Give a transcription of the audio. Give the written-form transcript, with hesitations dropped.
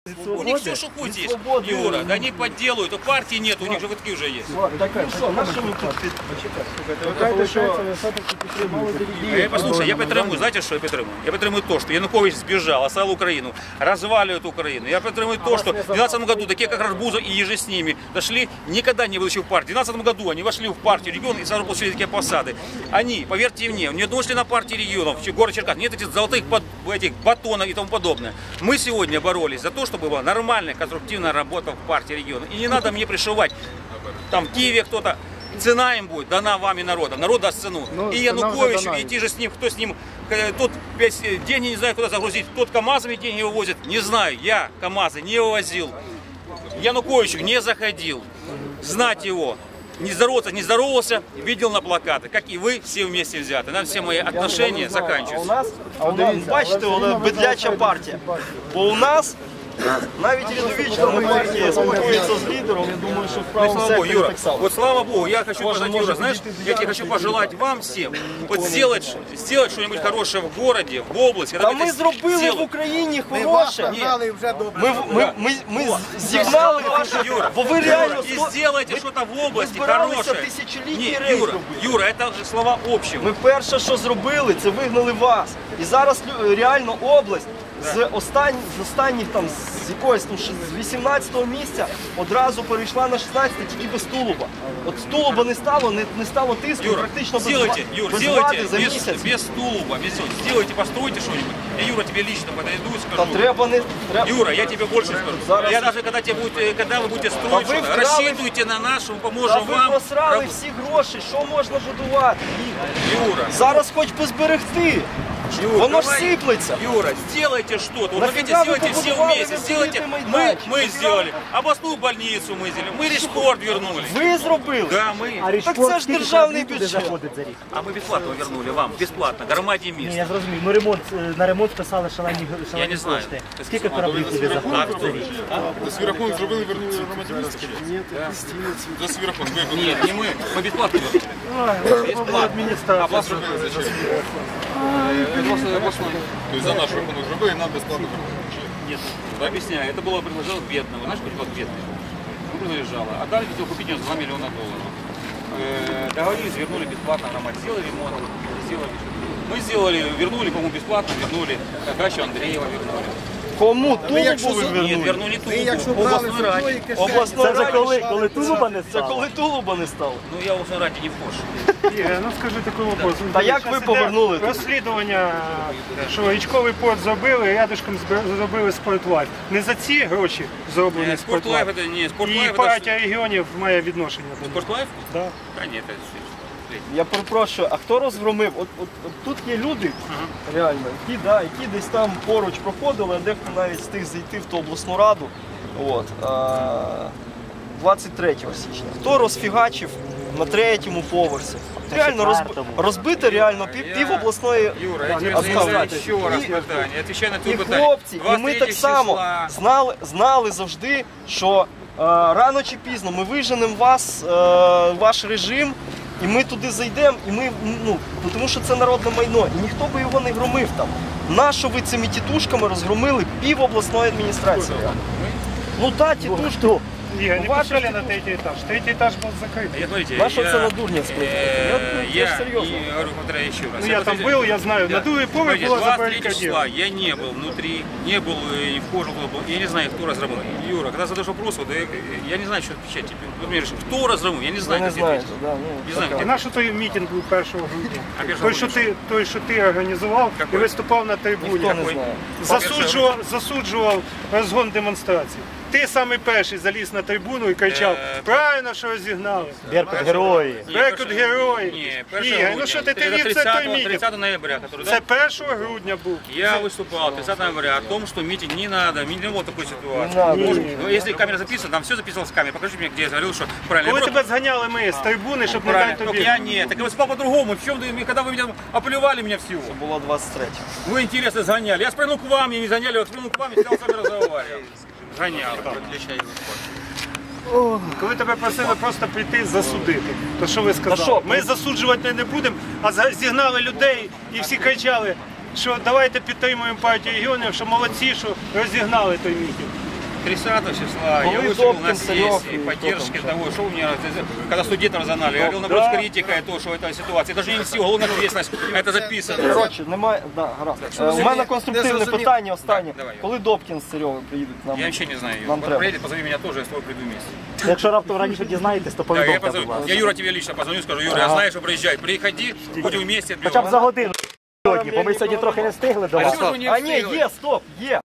У них все, что хоть есть, Юра, да они подделают, у партии нет, у них же вытки уже есть. Послушай, я підтримую, знаете, что я підтримую? Я підтримую то, что Янукович сбежал, оставил Украину, разваливает Украину. Я підтримую то, что в 2012 году такие, как Арбузов и еже с ними, дошли, никогда не были еще в партии. В 2012 году они вошли в партию регионов и сразу получили такие посады. Они, поверьте мне, ни одного члена партии регионов, город Черкас, нет этих золотых этих батонов и тому подобное. Мы сегодня боролись за то, чтобы была нормальная, конструктивная работа в партии регионов. И не надо мне пришивать, там в Киеве кто-то, цена им будет дана вами народом, народ даст цену. И Януковичу, и те же с ним, кто с ним, тот деньги не знаю куда загрузить, тот КамАЗами деньги вывозит, не знаю, я КамАЗы не вывозил, Януковичу не заходил, знать его. Не здоровался, видел на плакаты, как и вы все вместе взяты. На все мои отношения заканчиваются. А у нас, бачите, вона бедляча партія. Бо у нас навіть рядовічна партія спілкується з лідером, я думаю, що в правому секторі Юра, так само. вот слава Богу, я хочу пожелать, Юра, знаешь, я тебе хочу пожелать вам всем, вот сделать что-нибудь хорошее в городе, в области. Та ми зробили в Україні хороше. Ми зігнали, бо ви реально... И сделайте что-то в области хорошее. Не, Юра, это слова общего. Ми перше, що зробили, це вигнали вас. І зараз реально область з останніх там, з якогось, з 18-го місця одразу перейшла на 16-те, тільки без Тулуба. От з Тулуба не стало тиску, Юра, практично без сделайте влади за місяць. без Тулуба, сделайте, постройте что-нибудь. Я, Юра, тебе лично подойду и Та скажу. треба не... Юра, я тебе больше скажу. Я даже, когда вы будете строить, вкрали- рассчитывайте на нас, мы Та поможем ви вам. просрали всі гроші, що можна будувати? Юра, Зараз хоч би зберегти. Воно ж сиплеться. Юра, сделайте что-то. Вот Нафига хотите, вы сделайте все побудовали вместе. на Сделайте. закрытый майданчик? Мы сделали. Областную больницу мы сделали. Мы Речпорт вернули. Ви зробили? Да, мы. Так це ж державний бюджет. А мы бесплатно вернули вам. Бесплатно. Громаде Ні, мест. я зрозумів. Ну на ремонт списали шалені Я не знаю. кошти. Скільки кораблів туди заходить за рік? За свій рахунок зробили, вернули громаді міста? За свій рахунок. Нет, не мы. Мы бесплатно вернули. Бесплатно. Областной. Тобто за наш рахунок зробили, і нам безплатно вернули. Нет, объясняю. Это было предложено бедного. Знаешь, как бедный? Мы принадлежало. А дали хотел купить у нас $2 миллиона. Договорились, вернули бесплатно громаде. Сделали ремонт. Мы сделали, вернули, по-моему, бесплатно, вернули дачу Андреева, вернули. Кому? Тулубу ви Нет, вернули? вернули Тулубу. Областной раді. Обласної Це вже раді. коли Тулуба не Це стало? коли Тулуба не стало. Ну, я в областной раді не вхож. Ну скажи такий вопрос. Та як ви повернули? Розслідування, що річковий порт зробили, рядышком зробили Спортлайф. Не за ці гроші зроблені Спортлайф Спортлайф. это не І Спортлайф, это партія регіонів має відношення до них. Спортлайф? Да. Да нет, это Я перепрошую, а хто розгромив? От тут є люди, реально, які десь там поруч проходили, а дехто навіть встиг зайти в ту обласну раду. 23 січня. Хто розфігачив на 3-му поверсі? Реально розбите реально пів обласної Юра, я тебе задаю еще раз питание. Я отвечаю на і твое питание. хлопці, і ми так само знали завжди, що рано чи пізно ми виженемо вас, ваш режим, і ми туди зайдемо, і ми, тому що це народне майно, і ніхто би його не громив там. Нащо ви цими тітушками розгромили пів обласної адміністрації? Ну так, тітушки. Ігор, не пускали на 3-й етаж. 3-й етаж був закритий. Смотрите, Нащо це на дурня скликати? я серйозно. говорю, повторяю еще раз. Ну я там был, я знаю, на другий поверх було 23 числа забаррикадировано. я не был внутри, не был и в кожу, я не знаю, кто разработал. Юра, когда задаешь вопрос, вот, я не знаю, что отвечать тебе. Вот мне решили, кто разработал, я не знаю, Не как знаєте, ответить. да, Не знаю, А как наш той мітинг був 1 грудня. А 1 Той, що ти організував і Какой? виступав на трибуні. Ніхто не знає. Засуджував розгон демонстрації. Ти самий перший заліз на трибуну і кричав, правильно, що розігнали. Беркут герої. Беркут герої. Не, Ігор, ну що ти вів це той мітинг? 30 ноября, который, Це да? 1 грудня був. Я выступал 30 ноября о том, что митинг не надо, не было такой ситуации. Не надо. Может, если камера записана, там все записывалось с камеры. Покажите мне, где я говорил, что правильно. Коли Я тебе зганяли ми з трибуни, щоб не правильно, дати только тобі. я нет. Так я выступал по-другому. В чем, когда вы меня оплевали меня всего? Було 23. Вы интересно сгоняли. Я спрыгнул к вам, я не сгоняли, я спрыгнул к вам и стал с вами разговаривать. Гонял. Коли тебе просили просто прийти засудити, то що ви сказали? що? Ми засуджувати не будемо, а зігнали людей і всі кричали, що давайте підтримуємо партію регіонів, що молодці, що розігнали той мітинг. 30 числа Коли я вышел Добкин, на Царев сессии и кто поддержки там того, что у меня, когда студентов разогнали, я говорил, наоборот, с критикой то, что эта ситуация, даже не нести уголовную ответственность, это записано. Коротше, немає. Да, гаразд. У мене конструктивне питання останнє. Коли Добкін з Царьовим приїдуть нам? Я вообще не знаю Нам ее. треба. Приедет, позови меня тоже, я с тобой приду вместе. Якщо раптом раніше дізнаєтесь, то Да, я, повідомте, будь позову. ласка. Я Юра тебе лично позвоню, скажу, Юра, я знаю, что приезжай, приходи, будем вместе. Хоча б за годину сьогодні, бо ми сьогодні трохи не встигли до А вас. чего же вы не А ні, встигли? є, стоп, є.